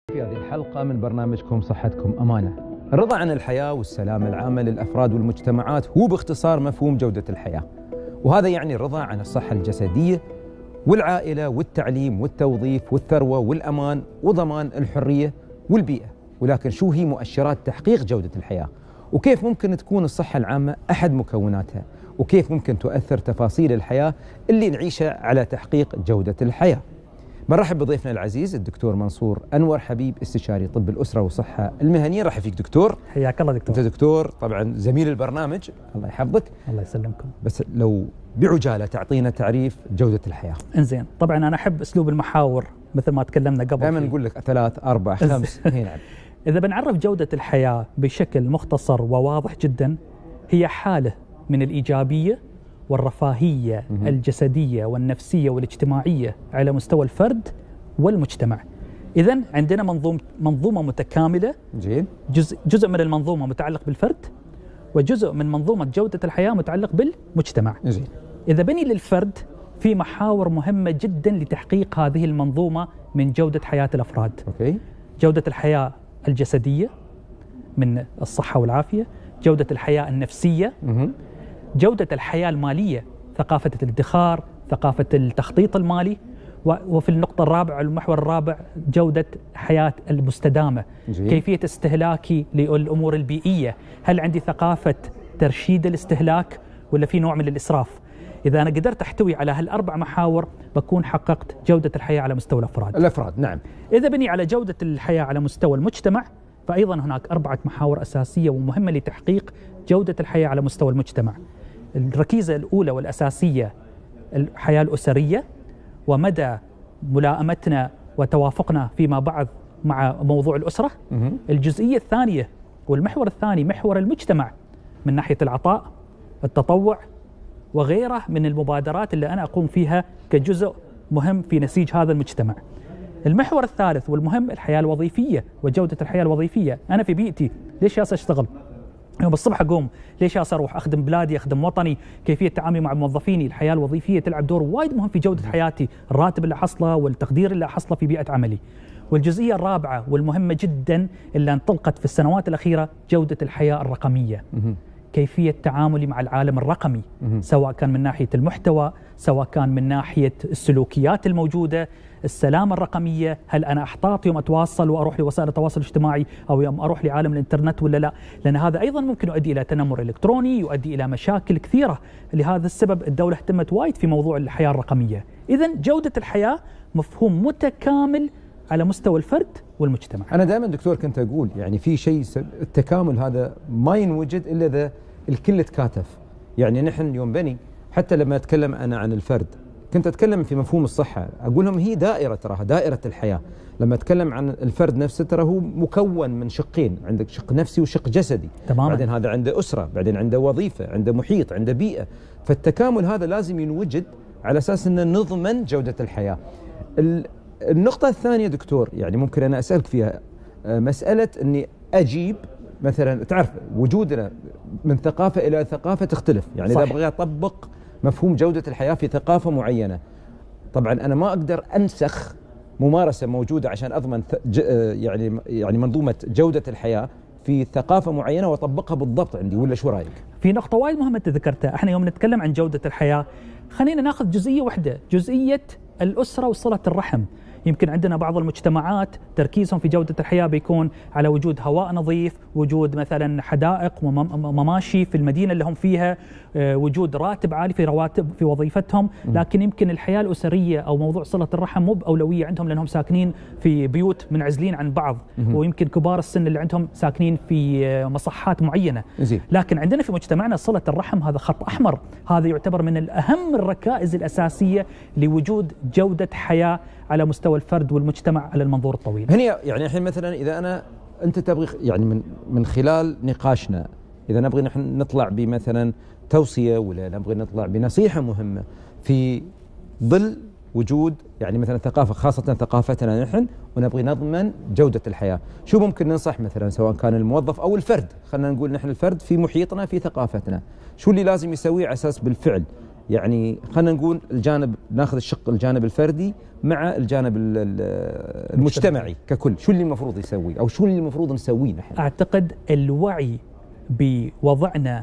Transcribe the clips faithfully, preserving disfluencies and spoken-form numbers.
في هذه الحلقة من برنامجكم صحتكم أمانة. الرضا عن الحياة والسلامة العامة للأفراد والمجتمعات هو باختصار مفهوم جودة الحياة، وهذا يعني الرضا عن الصحة الجسدية والعائلة والتعليم والتوظيف والثروة والأمان وضمان الحرية والبيئة. ولكن شو هي مؤشرات تحقيق جودة الحياة؟ وكيف ممكن تكون الصحة العامة أحد مكوناتها؟ وكيف ممكن تؤثر تفاصيل الحياة اللي نعيشها على تحقيق جودة الحياة؟ برحب بضيفنا العزيز الدكتور منصور أنور حبيب، استشاري طب الأسرة والصحة المهنية. رحب فيك دكتور. حياك الله دكتور. أنت دكتور طبعا زميل البرنامج، الله يحفظك. الله يسلمكم. بس لو بعجالة تعطينا تعريف جودة الحياة. انزين، طبعا أنا أحب أسلوب المحاور مثل ما تكلمنا قبل. دائما نقول لك ثلاث أربع خمس. نعم. إذا بنعرف جودة الحياة بشكل مختصر وواضح جدا، هي حالة من الإيجابية والرفاهية م- الجسدية والنفسية والاجتماعية على مستوى الفرد والمجتمع. إذن عندنا منظومة منظومة متكاملة. جيد. جزء جزء من المنظومة متعلق بالفرد، وجزء من منظومة جودة الحياة متعلق بالمجتمع. جيد. إذا بني للفرد في محاور مهمة جدا لتحقيق هذه المنظومة من جودة حياة الأفراد. أوكي. جودة الحياة الجسدية من الصحة والعافية، جودة الحياة النفسية، م- جودة الحياة المالية، ثقافة الادخار، ثقافة التخطيط المالي، وفي النقطة الرابعة المحور الرابع جودة حياة المستدامة. جيد. كيفية استهلاكي للأمور البيئية، هل عندي ثقافة ترشيد الاستهلاك ولا في نوع من الإسراف؟ إذا أنا قدرت أحتوي على هالأربع محاور بكون حققت جودة الحياة على مستوى الأفراد. الأفراد نعم. إذا بني على جودة الحياة على مستوى المجتمع، فأيضا هناك أربعة محاور أساسية ومهمة لتحقيق جودة الحياة على مستوى المجتمع. الركيزة الأولى والأساسية الحياة الأسرية، ومدى ملائمتنا وتوافقنا فيما بعد مع موضوع الأسرة. م- الجزئية الثانية والمحور الثاني محور المجتمع من ناحية العطاء، التطوع، وغيره من المبادرات اللي أنا أقوم فيها كجزء مهم في نسيج هذا المجتمع. المحور الثالث والمهم الحياة الوظيفية وجودة الحياة الوظيفية. أنا في بيئتي ليش جالس أشتغل؟ يوم الصبح أقوم ليش جالس أروح أخدم بلادي، أخدم وطني؟ كيفية تعاملي مع موظفيني؟ الحياة الوظيفية تلعب دور وايد مهم في جودة حياتي، الراتب اللي أحصله والتقدير اللي أحصله في بيئة عملي. والجزئية الرابعة والمهمة جدا اللي انطلقت في السنوات الأخيرة جودة الحياة الرقمية. م- كيفية تعاملي مع العالم الرقمي، م- سواء كان من ناحية المحتوى، سواء كان من ناحية السلوكيات الموجودة، السلامة الرقمية، هل أنا أحتاط يوم أتواصل وأروح لوسائل التواصل الاجتماعي أو يوم أروح لعالم الإنترنت ولا لا؟ لأن هذا أيضا ممكن يؤدي إلى تنمر إلكتروني، يؤدي إلى مشاكل كثيرة. لهذا السبب الدولة اهتمت وايد في موضوع الحياة الرقمية. إذن جودة الحياة مفهوم متكامل على مستوى الفرد والمجتمع. أنا دائما دكتور كنت أقول يعني في شيء التكامل هذا ما ينوجد إلا إذا الكل تكاتف. يعني نحن يوم بني حتى لما أتكلم أنا عن الفرد كنت أتكلم في مفهوم الصحة، أقول لهم هي دائرة، تراها دائرة الحياة. لما أتكلم عن الفرد نفسه ترى هو مكون من شقين، عندك شق نفسي وشق جسدي. تماما. بعدين هذا عنده أسرة، بعدين عنده وظيفة، عنده محيط، عنده بيئة. فالتكامل هذا لازم ينوجد على أساس أن نضمن جودة الحياة. النقطة الثانية دكتور يعني ممكن أنا أسألك فيها مسألة أني أجيب مثلا، تعرف وجودنا من ثقافة إلى ثقافة تختلف. يعني صح. إذا أبغى أطبق مفهوم جودة الحياة في ثقافة معينة، طبعا أنا ما أقدر أنسخ ممارسة موجودة عشان أضمن يعني يعني منظومة جودة الحياة في ثقافة معينة وأطبقها بالضبط عندي، ولا شو رأيك؟ في نقطة وايد مهمة ذكرتها. احنا يوم نتكلم عن جودة الحياة خلينا ناخذ جزئية واحدة، جزئية الأسرة وصلة الرحم. يمكن عندنا بعض المجتمعات تركيزهم في جودة الحياة بيكون على وجود هواء نظيف، وجود مثلا حدائق ومماشي في المدينة اللي هم فيها، وجود راتب عالي في رواتب في وظيفتهم. لكن يمكن الحياة الأسرية أو موضوع صلة الرحم مو بأولوية عندهم، لأنهم ساكنين في بيوت منعزلين عن بعض، ويمكن كبار السن اللي عندهم ساكنين في مصحات معينة. لكن عندنا في مجتمعنا صلة الرحم هذا خط أحمر، هذا يعتبر من الأهم الركائز الأساسية لوجود جودة حياة على مستوى الفرد والمجتمع على المنظور الطويل. هنا يعني الحين مثلا إذا أنا أنت تبغي يعني من من خلال نقاشنا إذا نبغي نحن نطلع بمثلا توصية ولا نبغي نطلع بنصيحة مهمة في ظل وجود يعني مثلا ثقافة، خاصة ثقافتنا نحن، ونبغي نضمن جودة الحياة، شو ممكن ننصح مثلا سواء كان الموظف أو الفرد؟ خلينا نقول نحن الفرد في محيطنا في ثقافتنا، شو اللي لازم يسويه على أساس بالفعل يعني خلينا نقول الجانب، ناخذ الشق الجانب الفردي مع الجانب المجتمعي ككل، شو اللي المفروض يسوي او شو اللي المفروض نسويه نحن؟ اعتقد الوعي بوضعنا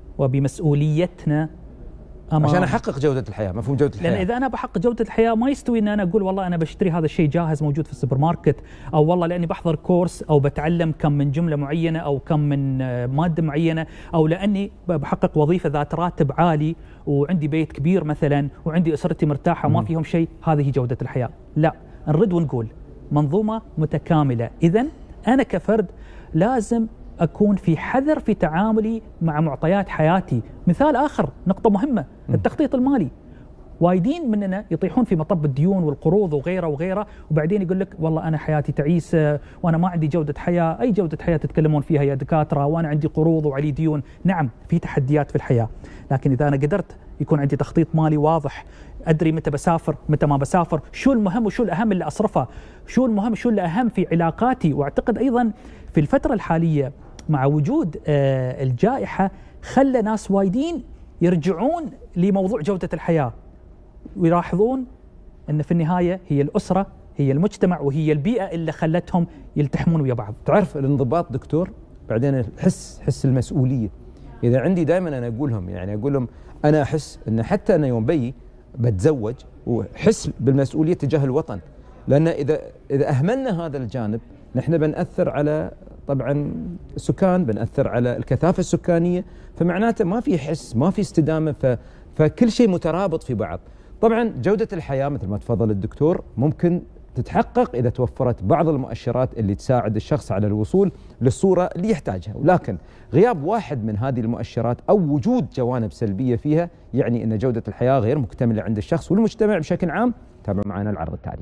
وبمسؤوليتنا عشان احقق جوده الحياه، مفهوم جوده الحياه. لان اذا انا بحقق جوده الحياه ما يستوي ان انا اقول والله انا بشتري هذا الشيء جاهز موجود في السوبر ماركت، او والله لاني بحضر كورس او بتعلم كم من جمله معينه او كم من ماده معينه، او لاني بحقق وظيفه ذات راتب عالي وعندي بيت كبير مثلا وعندي اسرتي مرتاحه وما فيهم شيء، هذه جوده الحياه. لا، نرد ونقول منظومه متكامله. اذا انا كفرد لازم أكون في حذر في تعاملي مع معطيات حياتي. مثال آخر، نقطة مهمة، التخطيط المالي. وايدين مننا يطيحون في مطب الديون والقروض وغيره وغيره، وبعدين يقول لك والله أنا حياتي تعيسة وأنا ما عندي جودة حياة. أي جودة حياة تتكلمون فيها يا دكاترة؟ وأنا عندي قروض وعلي ديون. نعم، في تحديات في الحياة، لكن إذا أنا قدرت يكون عندي تخطيط مالي واضح، أدري متى بسافر متى ما بسافر، شو المهم وشو الأهم اللي أصرفه، شو المهم شو الأهم في علاقاتي. وأعتقد أيضا في الفترة الحالية مع وجود الجائحة خلى ناس وايدين يرجعون لموضوع جودة الحياة، ويلاحظون أن في النهاية هي الأسرة هي المجتمع وهي البيئة اللي خلتهم يلتحمون ويا بعض. تعرف الانضباط دكتور، بعدين الحس، حس المسؤولية. إذا عندي دائما أنا أقولهم، يعني أقول لهم أنا أحس أن حتى أنا يوم بي بتزوج وحس بالمسؤولية تجاه الوطن، لأن إذا إذا أهملنا هذا الجانب نحن بنأثر على طبعا السكان، بنأثر على الكثافة السكانية، فمعناته ما في حس، ما في استدامة، ف فكل شيء مترابط في بعض. طبعا جودة الحياة مثل ما تفضل الدكتور ممكن تتحقق إذا توفرت بعض المؤشرات اللي تساعد الشخص على الوصول للصورة اللي يحتاجها، ولكن غياب واحد من هذه المؤشرات أو وجود جوانب سلبية فيها يعني أن جودة الحياة غير مكتملة عند الشخص والمجتمع بشكل عام. تابعوا معنا العرض التالي.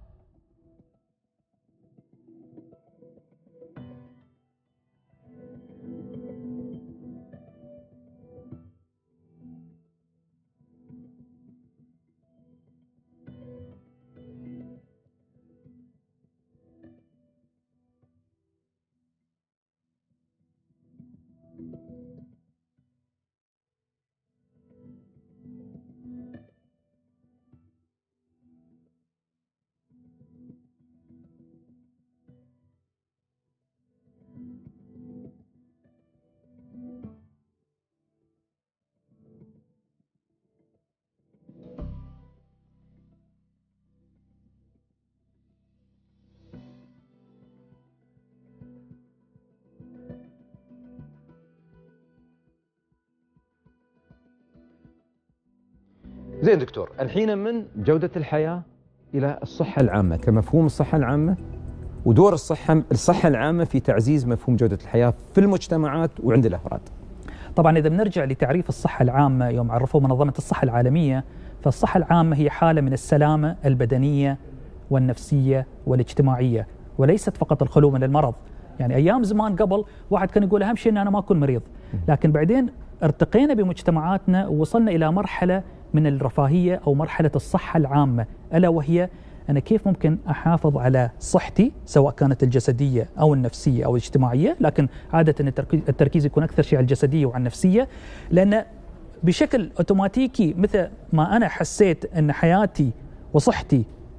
زين دكتور، الحين من جودة الحياة إلى الصحة العامة كمفهوم الصحة العامة ودور الصحة الصحة العامة في تعزيز مفهوم جودة الحياة في المجتمعات وعند الأفراد. طبعا إذا بنرجع لتعريف الصحة العامة يوم عرفوه منظمة الصحة العالمية، فالصحة العامة هي حالة من السلامة البدنية والنفسية والاجتماعية، وليست فقط الخلو من المرض. يعني أيام زمان قبل واحد كان يقول أهم شيء أن أنا ما أكون مريض، لكن بعدين ارتقينا بمجتمعاتنا ووصلنا إلى مرحلة من الرفاهية أو مرحلة الصحة العامة، ألا وهي أنا كيف ممكن أحافظ على صحتي سواء كانت الجسدية أو النفسية أو الاجتماعية، لكن عادة التركيز يكون أكثر شيء على الجسدية وعلى النفسية، لأن بشكل أوتوماتيكي مثل ما أنا حسيت أن حياتي وصحتي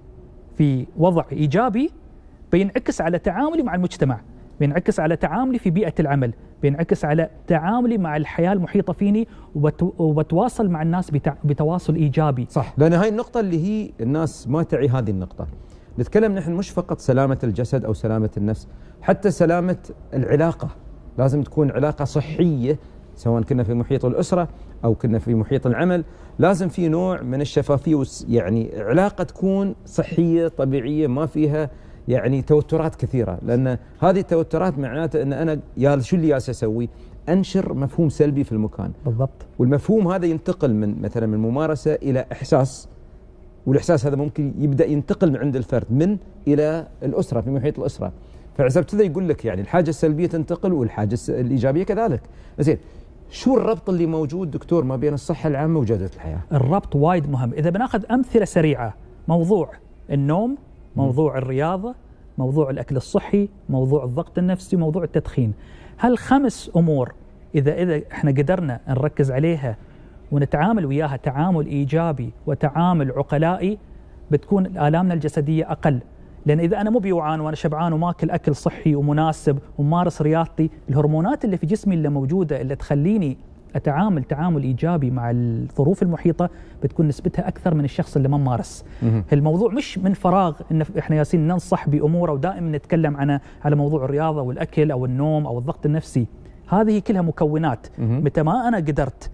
في وضع إيجابي بينعكس على تعاملي مع المجتمع، بينعكس على تعاملي في بيئة العمل، بينعكس على تعاملي مع الحياة المحيطة فيني، وبتواصل مع الناس بتواصل إيجابي. صح، لأن هاي النقطة اللي هي الناس ما تعي هذه النقطة. نتكلم نحن مش فقط سلامة الجسد أو سلامة النفس، حتى سلامة العلاقة. لازم تكون علاقة صحية، سواء كنا في محيط الأسرة أو كنا في محيط العمل، لازم في نوع من الشفافية، يعني علاقة تكون صحية طبيعية ما فيها يعني توترات كثيرة، لأن هذه التوترات معناته أن أنا يا شو اللي جالس أسوي؟ أنشر مفهوم سلبي في المكان. بالضبط. والمفهوم هذا ينتقل من مثلا من ممارسة إلى إحساس، والإحساس هذا ممكن يبدأ ينتقل من عند الفرد من إلى الأسرة في محيط الأسرة. فعشان كذا يقول لك يعني الحاجة السلبية تنتقل والحاجة الإيجابية كذلك. زين، شو الربط اللي موجود دكتور ما بين الصحة العامة وجودة الحياة؟ الربط وايد مهم. إذا بناخذ أمثلة سريعة، موضوع النوم، موضوع الرياضة، موضوع الأكل الصحي، موضوع الضغط النفسي، موضوع التدخين. هالخمس أمور إذا إذا إحنا قدرنا نركز عليها ونتعامل وياها تعامل إيجابي وتعامل عقلائي، بتكون آلامنا الجسدية أقل. لأن إذا أنا مو بيوعان وأنا شبعان وماكل أكل صحي ومناسب وممارس رياضتي، الهرمونات اللي في جسمي اللي موجودة اللي تخليني أتعامل تعامل إيجابي مع الظروف المحيطة بتكون نسبتها أكثر من الشخص اللي ما ممارس. الموضوع مش من فراغ إن إحنا ياسين ننصح بأمور ودائما نتكلم عنها على موضوع الرياضة والأكل أو النوم أو الضغط النفسي. هذه كلها مكونات. متى ما أنا قدرت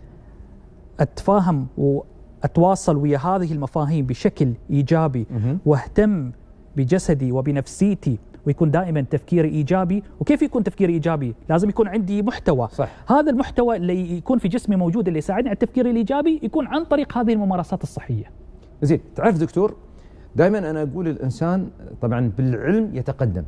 أتفاهم وأتواصل ويا هذه المفاهيم بشكل إيجابي واهتم بجسدي وبنفسيتي ويكون دائما تفكيري إيجابي. وكيف يكون تفكيري إيجابي؟ لازم يكون عندي محتوى. صح. هذا المحتوى اللي يكون في جسمي موجود اللي يساعدني على التفكير الإيجابي يكون عن طريق هذه الممارسات الصحية. زين، تعرف دكتور، دائما أنا أقول الإنسان طبعا بالعلم يتقدم،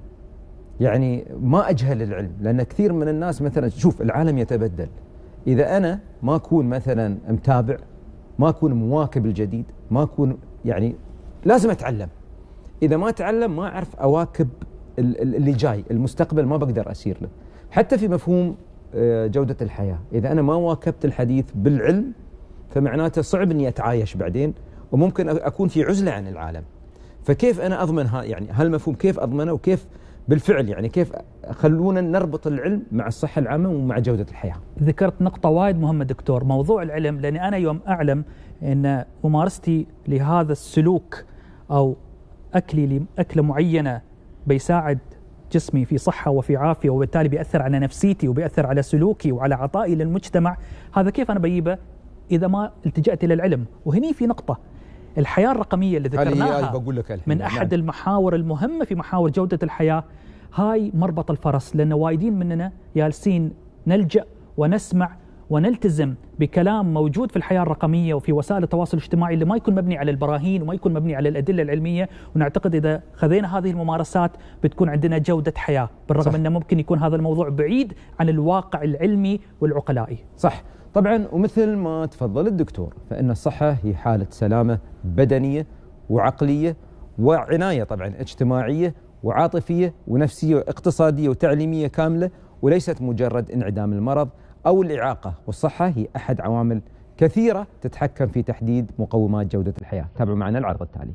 يعني ما أجهل العلم، لأن كثير من الناس مثلا شوف العالم يتبدل، إذا أنا ما أكون مثلا متابع، ما أكون مواكب الجديد، ما أكون يعني لازم أتعلم. إذا ما أتعلم ما أعرف أواكب اللي جاي، المستقبل ما بقدر أسير له. حتى في مفهوم جودة الحياة، إذا أنا ما واكبت الحديث بالعلم فمعناته صعب أني أتعايش بعدين، وممكن أكون في عزلة عن العالم. فكيف أنا أضمن ها يعني هالمفهوم، كيف أضمنه وكيف بالفعل يعني كيف خلونا نربط العلم مع الصحة العامة ومع جودة الحياة؟ ذكرت نقطة وايد مهمة دكتور، موضوع العلم. لأني أنا يوم أعلم أن ممارستي لهذا السلوك أو أكلي لأكلة معينة بيساعد جسمي في صحة وفي عافية، وبالتالي بيأثر على نفسيتي وبيأثر على سلوكي وعلى عطائي للمجتمع، هذا كيف أنا بجيبه إذا ما التجأت إلى العلم؟ وهني في نقطة، الحياة الرقمية اللي ذكرناها من أحد المحاور المهمة في محاور جودة الحياة، هاي مربط الفرس. لأن وايدين مننا جالسين نلجأ ونسمع ونلتزم بكلام موجود في الحياة الرقمية وفي وسائل التواصل الاجتماعي اللي ما يكون مبني على البراهين وما يكون مبني على الأدلة العلمية، ونعتقد إذا خذينا هذه الممارسات بتكون عندنا جودة حياة، بالرغم أنه ممكن يكون هذا الموضوع بعيد عن الواقع العلمي والعقلائي. صح طبعا، ومثل ما تفضل الدكتور فإن الصحة هي حالة سلامة بدنية وعقلية وعناية طبعا اجتماعية وعاطفية ونفسية واقتصادية وتعليمية كاملة، وليست مجرد انعدام المرض أو الإعاقة. والصحة هي أحد عوامل كثيرة تتحكم في تحديد مقومات جودة الحياة. تابعوا معنا العرض التالي.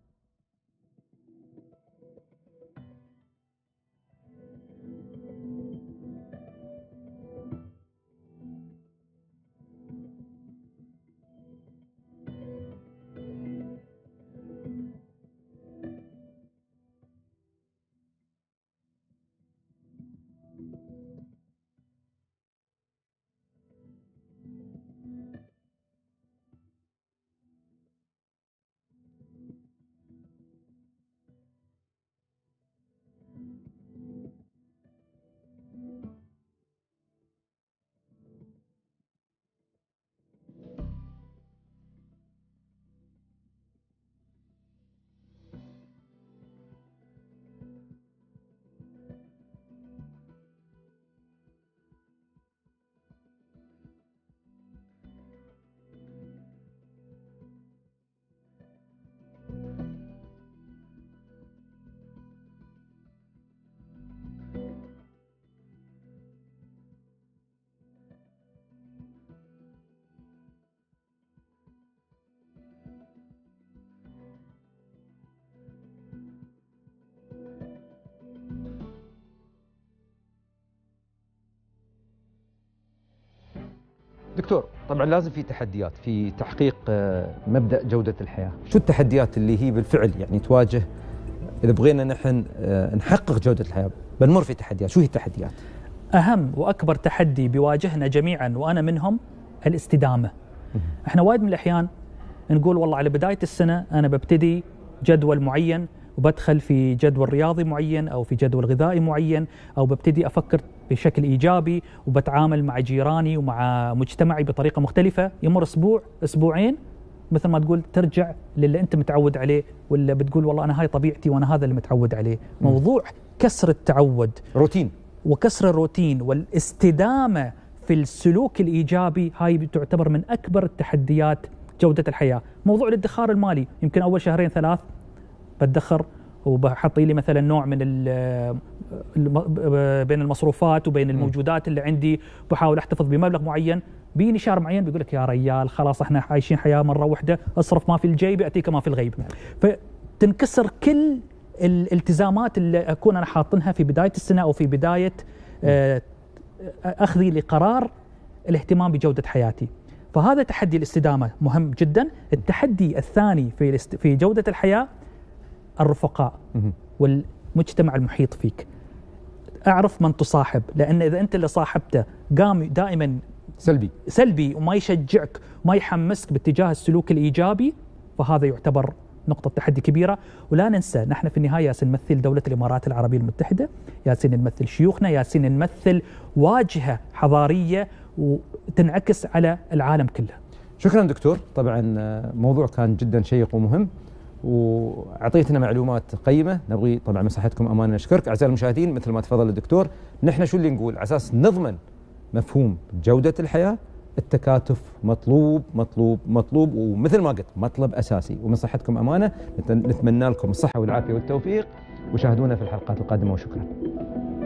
دكتور، طبعا لازم في تحديات في تحقيق مبدأ جودة الحياة. شو التحديات اللي هي بالفعل يعني تواجه إذا بغينا نحن نحقق جودة الحياة؟ بنمر في تحديات، شو هي التحديات؟ أهم وأكبر تحدي بيواجهنا جميعا وأنا منهم الاستدامة. احنا وايد من الأحيان نقول والله على بداية السنة أنا ببتدي جدول معين وبدخل في جدول رياضي معين أو في جدول غذائي معين، أو ببتدي أفكر بشكل إيجابي وبتعامل مع جيراني ومع مجتمعي بطريقة مختلفة. يمر أسبوع أسبوعين مثل ما تقول ترجع للي أنت متعود عليه، ولا بتقول والله أنا هاي طبيعتي وأنا هذا اللي متعود عليه. موضوع كسر التعود، روتين، وكسر الروتين والاستدامة في السلوك الإيجابي، هاي تعتبر من أكبر التحديات جودة الحياة. موضوع الادخار المالي، يمكن أول شهرين ثلاث بتدخر وبحط لي مثلا نوع من بين المصروفات وبين الموجودات اللي عندي، بحاول احتفظ بمبلغ معين، بيني شهر معين بيقول لك يا ريال خلاص احنا عايشين حياه مره واحده، اصرف ما في الجيب ياتيك ما في الغيب. فتنكسر كل الالتزامات اللي اكون انا حاطنها في بدايه السنه او في بدايه اخذي لقرار الاهتمام بجوده حياتي. فهذا تحدي الاستدامه مهم جدا. التحدي الثاني في في جوده الحياه الرفقاء والمجتمع المحيط فيك. اعرف من تصاحب، لان اذا انت اللي صاحبته قام دائما سلبي سلبي وما يشجعك وما يحمسك باتجاه السلوك الايجابي، فهذا يعتبر نقطة تحدي كبيرة. ولا ننسى نحن في النهاية ياسين نمثل دولة الإمارات العربية المتحدة، ياسين نمثل شيوخنا، ياسين نمثل واجهة حضارية وتنعكس على العالم كله. شكرا دكتور، طبعا موضوع كان جدا شيق ومهم وأعطيتنا معلومات قيمة، نبغي طبعا من صحتكم أمانة نشكرك. أعزائي المشاهدين مثل ما تفضل الدكتور، نحن شو اللي نقول على أساس نضمن مفهوم جودة الحياة؟ التكاتف مطلوب مطلوب مطلوب، ومثل ما قلت مطلب أساسي. ومن صحتكم أمانة نتمنى لكم الصحة والعافية والتوفيق، وشاهدونا في الحلقات القادمة وشكرا.